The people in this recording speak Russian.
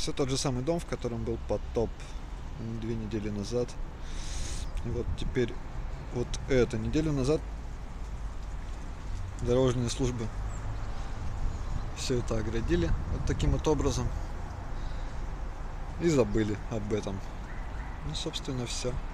Все тот же самый дом, в котором был потоп 2 недели назад. И вот теперь, вот эту неделю назад дорожные службы все это оградили вот таким вот образом и забыли об этом. Ну, собственно, все.